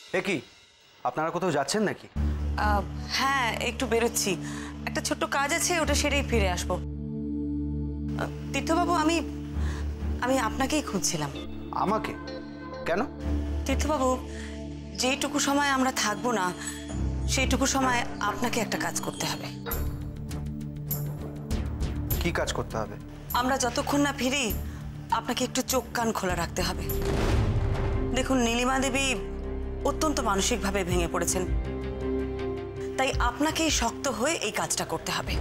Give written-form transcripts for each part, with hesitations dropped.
কি আপনারা কোথাও যাচ্ছেন নাকি? হ্যাঁ, একটু বেরোচ্ছি, একটা ছোট্ট কাজ আছে, ওটা সেরেই ফিরে আসবো। তীর্থবাবু, আমি আমি আপনাকেই খুঁজছিলাম। আমাকে? কেন? তীর্থবাবু, যেইটুকু সময় আমরা থাকবো না সেইটুকু সময় আপনাকে একটা কাজ করতে হবে। কি কাজ করতে হবে? আমরা যতক্ষণ না ফিরি আপনাকে একটু চোখ কান খোলা রাখতে হবে। দেখুন, নীলিমা দেবী অত্যন্ত মানসিকভাবে ভেঙে পড়েছেন, তাই আপনাকেই শক্ত হয়ে এই কাজটা করতে হবে।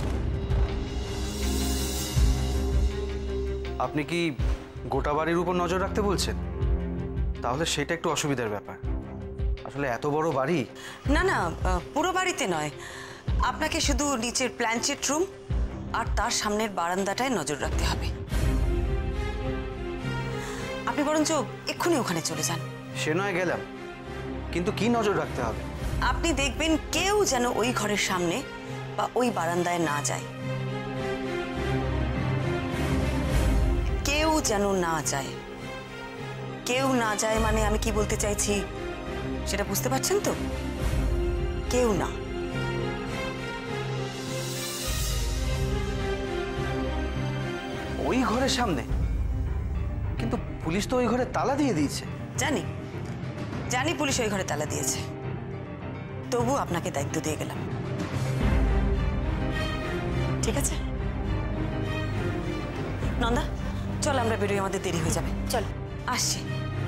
আপনি কি গোটা বাড়ির উপর নজর রাখতে বলছেন? তাহলে সেটা একটু অসুবিধার ব্যাপার। আসলে এত বড় বাড়ি। না না, পুরো বাড়িতে নয়, আপনাকে শুধু নিচের প্ল্যানচেট রুম আর তার সামনের বারান্দাটায় নজর রাখতে হবে। আপনি বরঞ্চ এক্ষুনি ওখানে চলে যান। সে নয় গেলাম, কিন্তু কি নজর রাখতে হবে? আপনি দেখবেন কেউ যেন ওই ঘরের সামনে বা ওই বারান্দায় না যায়, কেউ যেন না যায়। কেউ না যায় মানে আমি কি বলতে চাইছি সেটা বুঝতে পারছেন তো? কেউ না। ওই ঘরের সামনে? কিন্তু পুলিশ তো ওই ঘরে তালা দিয়ে দিয়েছে। জানি জানি পুলিশ ওই ঘরে তালা দিয়েছে, তবু আপনাকে দায়িত্ব দিয়ে গেলাম। ঠিক আছে নন্দা, চল আমরা বেরোই, আমাদের দেরি হয়ে যাবে। চল, আসছি।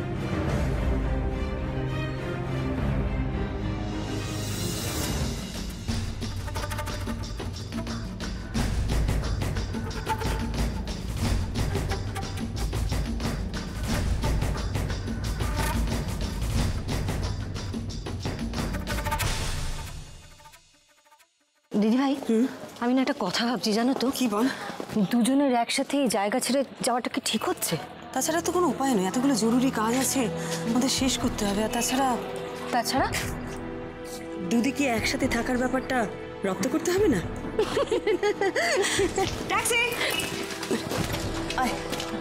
দিদি ভাই, আমি না একটা কথা ভাবছি, জানো তো? কি বল? দুজনের একসাথে এই জায়গা ছেড়ে যাওয়াটা কি ঠিক হচ্ছে? তাছাড়া তো কোনো উপায় নেই, এতগুলো জরুরি কাজ আছে আমাদের শেষ করতে হবে। আর তাছাড়া দুদিকে একসাথে থাকার ব্যাপারটা রপ্ত করতে হবে না? ট্যাক্সি! আয়।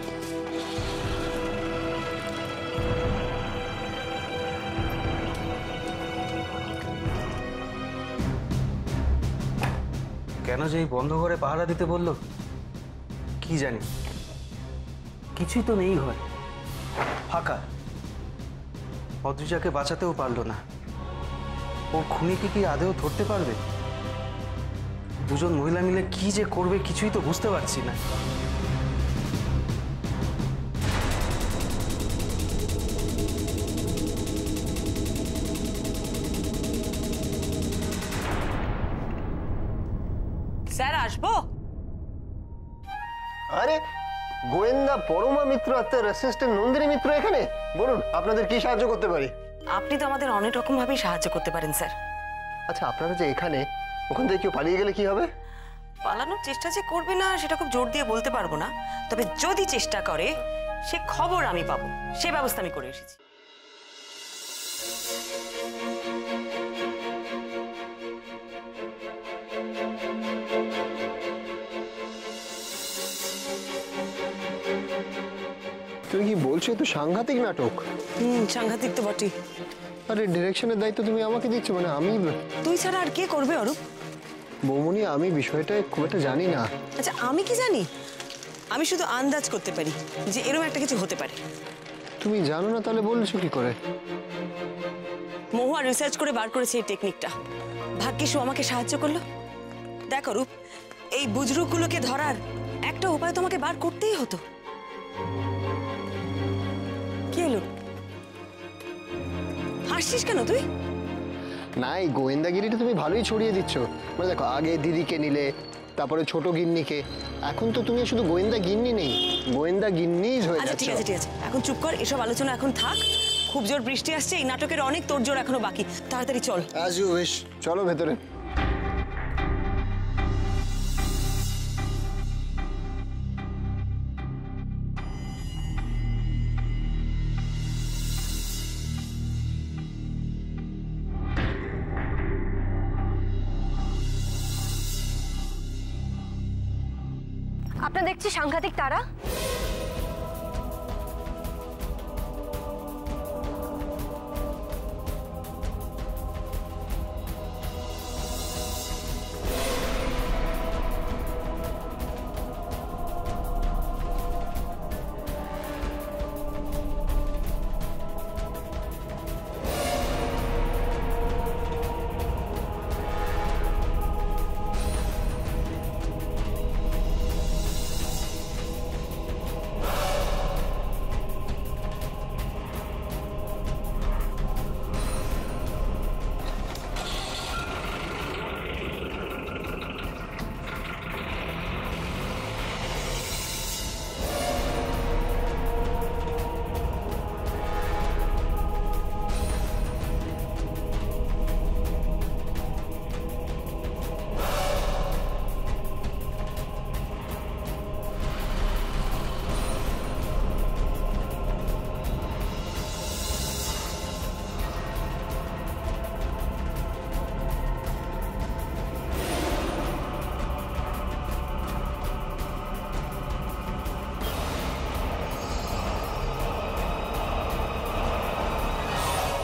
কেন যে এই বন্ধ ঘরে পাহারা দিতে বললো কি জানি। কিছুই তো নেই ঘরে, ফাঁকা। অদ্রিজাকে বাঁচাতেও পারলো না। ওর খুনিকে কি আদেও ধরতে পারবে? দুজন মহিলা মিলে কি যে করবে কিছুই তো বুঝতে পারছি না। স্যার, আসবো? আরে গোয়েন্দা পরমা মিত্র আত্মার অ্যাসিস্ট্যান্ট নন্দিনী মিত্র এখানে। বলুন, আপনাদের কি সাহায্য করতে পারি? আপনি তো আমাদের অনেক রকম ভাবেই সাহায্য করতে পারেন স্যার। আচ্ছা, আপনারা যে এখানে, ওখান থেকে কেউ পালিয়ে গেলে কি হবে? পালানোর চেষ্টা যে করবে না সেটা খুব জোর দিয়ে বলতে পারবো না, তবে যদি চেষ্টা করে সে খবর আমি পাবো, সে ব্যবস্থা আমি করে এসেছি। তুমি কি বলছো? তো সাংঘাতিক নাটক। সাংঘাতিক তো বটেই। আরে ডিরেকশনের দায়িত্ব তুমি আমাকে দিচ্ছ? মানে আমি? তুই ছাড়া আর কে করবে অরূপ? বৌমনি, আমি বিষয়টা খুব একটা জানি না। আচ্ছা, আমি কি জানি? আমি শুধু আন্দাজ করতে পারি যে এরকম একটা কিছু হতে পারে। তুমি জানো না তাহলে বলছো কি করে? মহুয়া রিসার্চ করে বার করেছে এই টেকনিকটা, ভাগ্যিস ও আমাকে সাহায্য করলো। দেখ অরূপ, এই বুজরুকগুলোকে ধরার একটা উপায় তোমাকে বার করতেই হতো। কি হলো? হাসছিস কেন তুই? না, এই গোয়েন্দাগিরিটা তুমি ভালোই ছড়িয়ে দিচ্ছ। মানে দেখো, আগে দিদিকে নিলে, তারপরে ছোট গিন্নিকে, এখন তো তুমি শুধু গোয়েন্দা গিন্নি নেই, গোয়েন্দা গিন্নিজ হয়ে আচ্ছা, যাচ্ছ। ঠিক আছে ঠিক আছে, এখন চুপ কর, এসব আলোচনা এখন থাক। খুব জোর বৃষ্টি আসছে, এই নাটকের অনেক তোড়জোড় এখনো বাকি, তাড়াতাড়ি চল। অ্যাজ ইউ উইশ, চলো ভেতরে। আপনার দেখছি সাংঘাতিক তারা।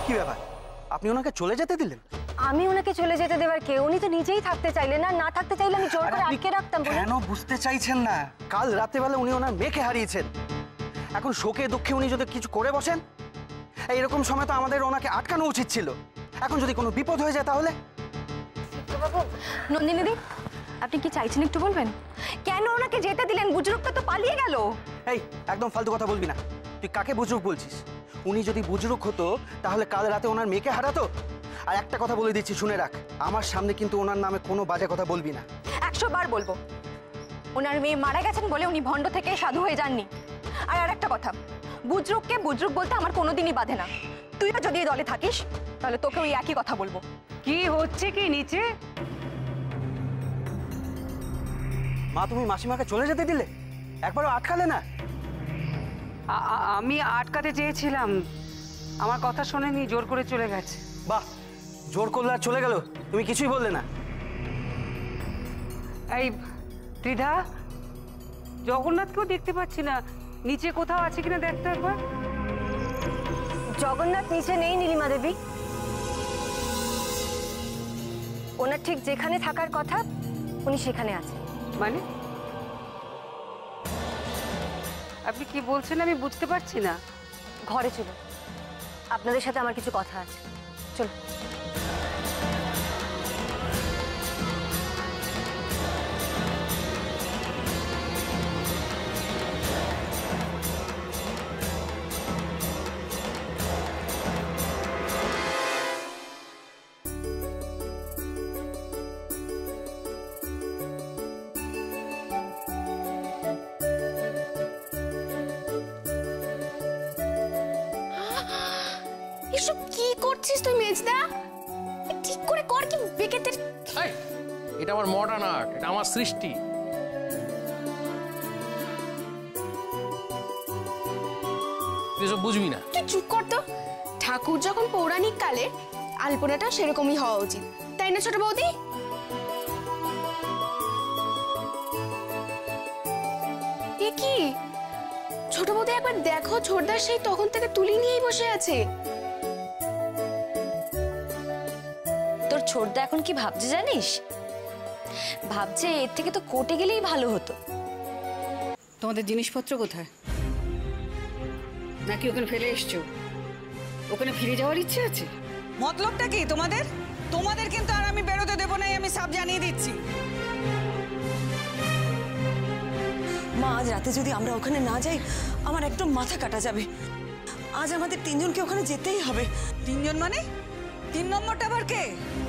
কি ব্যাপার, আপনি ওনাকে চলে যেতে দিলেন? আমি ওনাকে চলে যেতে দেবার কে? উনি তো নিজেই থাকতে চাইলেন, না না থাকতে চাইলে আমি জোর আরে করে আপনি আটকে রাখতাম। বলুন। কেন বুঝতে চাইছেন না? কাল রাত্রেবেলা উনি ওনার মেয়েকে হারিয়েছেন। এখন শোকে দুঃখে উনি যদি কিছু করে বসেন, এইরকম সময় তো আমাদের ওনাকে আটকানো উচিত ছিল। এখন যদি কোনো বিপদ হয়ে যায় তাহলে? বাবু, নন্দিনী দি, আপনি কি চাইছেন একটু বলবেন? কেন ওনাকে যেতে দিলেন? বুজরুকটা তো পালিয়ে গেল। এই একদম ফালতু কথা বলবি না। তুই কাকে বুজরুক বলছিস? উনি যদি বুজরুক হতো তাহলে কাল রাতে ওনার মেয়েকে হারাতো। আর একটা কথা বলে দিচ্ছি, শুনে রাখ, আমার সামনে কিন্তু ওনার নামে কোনো বাজে কথা বলবি না। 100 বার বলবো, ওনার মেয়ে মারা গেছেন বলে উনি ভণ্ড থেকে সাধু হয়ে যাননি। আর একটা কথা, বুজরুককে বুজরুক বলতে আমার কোনোদিনই বাধে না। তুইও যদি এই দলে থাকিস তাহলে তোকে ওই একই কথা বলবো। কি হচ্ছে কি নিচে? মা, তুমি মাসিমাকে চলে যেতে দিলে, একবারও আটকালে না? আমি আটকাতে চেয়েছিলাম, আমার কথা শোনেনি, জোর করে চলে গেছে। বাহ, জোর করলে আর চলে গেল, তুমি কিছুই বললে না। এই ত্রিধা, জগন্নাথকেও দেখতে পাচ্ছি না, নিচে কোথাও আছে কিনা দেখতে একবার। জগন্নাথ নিচে নেই নীলিমা দেবী। ওনার ঠিক যেখানে থাকার কথা উনি সেখানে আছে। মানে আপনি কি বলছেন আমি বুঝতে পারছি না। ঘরে চলো, আপনাদের সাথে আমার কিছু কথা আছে। চলো। এসব কি করছিস তুই মেজদা? ঠিক করে কর, কি বেকেতে। এই, এটা আমার মডার্ন আর্ট, এটা আমার সৃষ্টি। তুই এসব বুঝবি না। তুই চুপ কর তো। ঠাকুর যখন পৌরাণিক কালে, আলপনাটা সেরকমই হওয়া উচিত, তাই না ছোট বৌদি? এ কি ছোট বৌদি, একবার দেখো, ছোটদার সেই তখন থেকে তুলি নিয়েই বসে আছে। তোর ছোটদা এখন কি ভাবছে জানিস? ভাবছে এর থেকে তো কোর্টে গেলেই ভালো হতো। তোমাদের জিনিসপত্র কোথায়? নাকি ওখানে ফেলে এসছো? ওখানে ফিরে যাওয়ার ইচ্ছে আছে? মতলবটা কি তোমাদের? তোমাদের কিন্তু আর আমি বেরোতে দেবো না, আমি সব জানিয়ে দিচ্ছি। মা, আজ রাতে যদি আমরা ওখানে না যাই আমার একদম মাথা কাটা যাবে। আজ আমাদের তিনজনকে ওখানে যেতেই হবে। তিনজন মানে 3 নম্বরটা আবার কে?